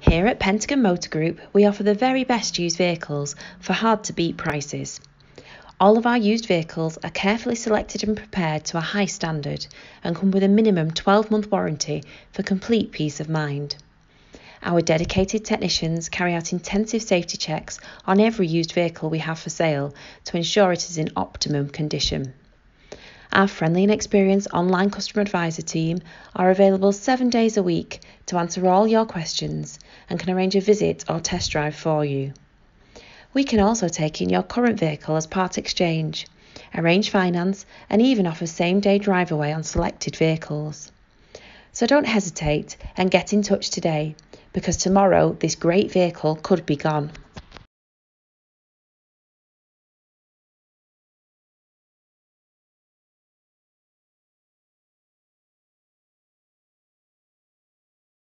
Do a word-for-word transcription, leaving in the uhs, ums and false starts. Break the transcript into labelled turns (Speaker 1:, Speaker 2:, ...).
Speaker 1: Here at Pentagon Motor Group, we offer the very best used vehicles for hard-to-beat prices. All of our used vehicles are carefully selected and prepared to a high standard and come with a minimum twelve-month warranty for complete peace of mind. Our dedicated technicians carry out intensive safety checks on every used vehicle we have for sale to ensure it is in optimum condition. Our friendly and experienced online customer advisor team are available seven days a week to answer all your questions and can arrange a visit or test drive for you. We can also take in your current vehicle as part exchange, arrange finance and even offer same-day drive away on selected vehicles. So don't hesitate and get in touch today, because tomorrow this great vehicle could be gone.